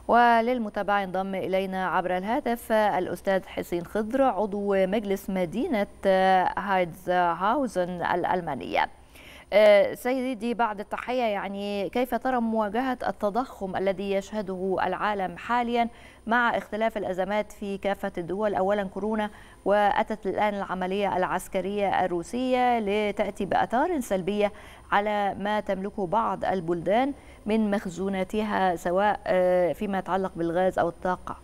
وللمتابعة ينضم إلينا عبر الهاتف الأستاذ حسين خضر عضو مجلس مدينة هايدزهاوزن الألمانية. سيدي، بعد التحية، يعني كيف ترى مواجهة التضخم الذي يشهده العالم حاليا مع اختلاف الأزمات في كافة الدول؟ أولا كورونا، وأتت الآن العملية العسكرية الروسية لتأتي بآثار سلبية على ما تملكه بعض البلدان من مخزوناتها، سواء فيما يتعلق بالغاز أو الطاقة.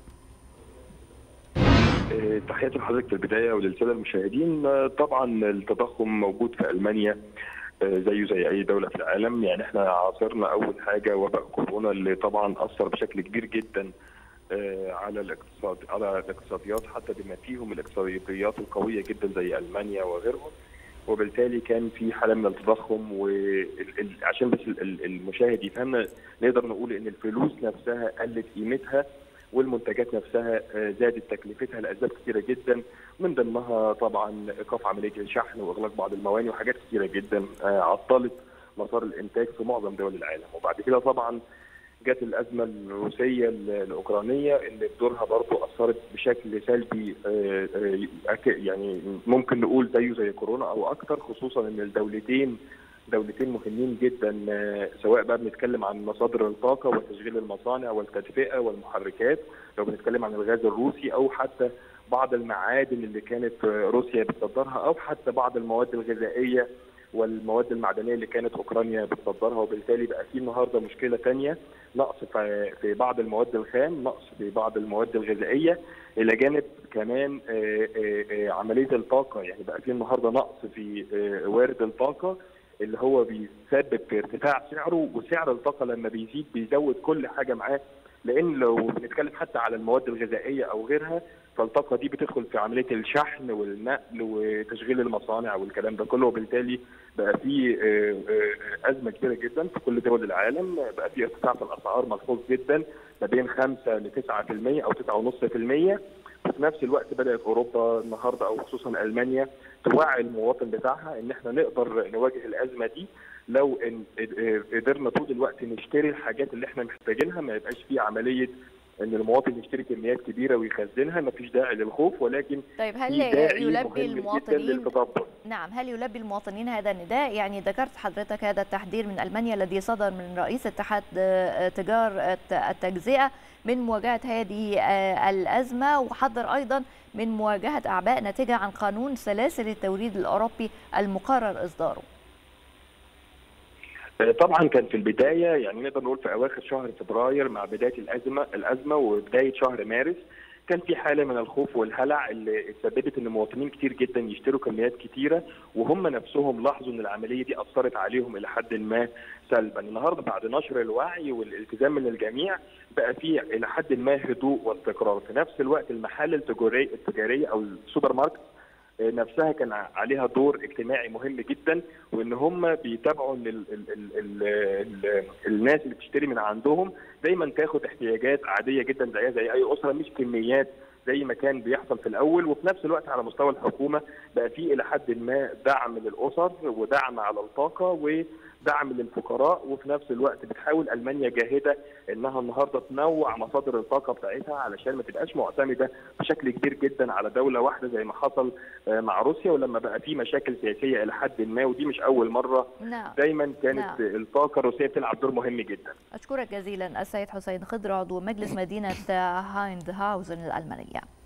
تحياتي لحضرتك في البدايه وللساده المشاهدين. طبعا التضخم موجود في المانيا زيه زي اي دوله في العالم. يعني احنا عاصرنا اول حاجه وباء كورونا اللي طبعا اثر بشكل كبير جدا على الاقتصاديات، حتى بما فيهم الاقتصاديات القويه جدا زي المانيا وغيرهم. وبالتالي كان في حاله من التضخم، وعشان بس المشاهد يفهمنا نقدر نقول ان الفلوس نفسها قلت قيمتها، والمنتجات نفسها زادت تكلفتها لاسباب كثيره جدا، من ضمنها طبعا ايقاف عمليه الشحن واغلاق بعض المواني وحاجات كثيره جدا عطلت مسار الانتاج في معظم دول العالم. وبعد كده طبعا جت الازمه الروسيه الاوكرانيه اللي بدورها برضه اثرت بشكل سلبي، يعني ممكن نقول زيه زي كورونا او اكثر، خصوصا ان الدولتين مهمين جدا، سواء بقى بنتكلم عن مصادر الطاقه وتشغيل المصانع والتدفئه والمحركات، لو بنتكلم عن الغاز الروسي، او حتى بعض المعادن اللي كانت روسيا بتصدرها، او حتى بعض المواد الغذائيه والمواد المعدنيه اللي كانت اوكرانيا بتصدرها. وبالتالي بقى في النهارده مشكله ثانيه، نقص في بعض المواد الخام، نقص في بعض المواد الغذائيه، الى جانب كمان عمليه الطاقه. يعني بقى في النهارده نقص في وارد الطاقه اللي هو بيسبب في ارتفاع سعره، وسعر الطاقه لما بيزيد بيزود كل حاجه معاه، لان لو بنتكلم حتى على المواد الغذائيه او غيرها، فالطاقه دي بتدخل في عمليه الشحن والنقل وتشغيل المصانع والكلام ده كله. وبالتالي بقى في ازمه كبيره جدا في كل دول العالم، بقى في ارتفاع في الاسعار ملحوظ جدا ما بين 5 ل 9% او 9.5%. وفي نفس الوقت بدات اوروبا النهارده او خصوصا المانيا توعي المواطن بتاعها ان احنا نقدر نواجه الازمه دي لو ان قدرنا طول الوقت نشتري الحاجات اللي احنا محتاجينها، ما يبقاش في عمليه ان المواطن يشتري كميات كبيره ويخزنها. ما فيش داعي للخوف، ولكن طيب، هل في داعي يلبي مهم جدا المواطنين للتدبر. نعم، هل يلبي المواطنين هذا النداء؟ يعني ذكرت حضرتك هذا التحذير من ألمانيا الذي صدر من رئيس اتحاد تجار التجزئة من مواجهة هذه الأزمة، وحذر أيضا من مواجهة أعباء ناتجة عن قانون سلاسل التوريد الأوروبي المقرر إصداره. طبعا كان في البدايه، يعني نقدر نقول في اواخر شهر فبراير مع بدايه الازمه وبدايه شهر مارس، كان في حاله من الخوف والهلع اللي سببت ان مواطنين كتير جدا يشتروا كميات كتيره، وهم نفسهم لاحظوا ان العمليه دي اثرت عليهم الى حد ما سلبا. النهارده بعد نشر الوعي والالتزام من الجميع بقى في الى حد ما هدوء واستقرار. في نفس الوقت المحال التجاريه او السوبر ماركت نفسها كان عليها دور اجتماعي مهم جدا، وان هم بيتابعوا ان الناس اللي بتشتري من عندهم دايما تاخد احتياجات عاديه جدا زيها زي اي اسره، مش كميات زي ما كان بيحصل في الاول. وفي نفس الوقت على مستوى الحكومه بقى في الى حد ما دعم للاسر ودعم على الطاقه ودعم للفقراء. وفي نفس الوقت بتحاول المانيا جاهده انها النهارده تنوع مصادر الطاقه بتاعتها علشان ما تبقاش معتمده بشكل كبير جدا على دوله واحده زي ما حصل مع روسيا، ولما بقى في مشاكل سياسيه الى حد ما، ودي مش اول مره. نعم. دايما كانت الطاقه الروسيه بتلعب دور مهم جدا. أشكرك جزيلا السيد حسين خضر عضو مجلس مدينة هايندهاوزن الألمانية.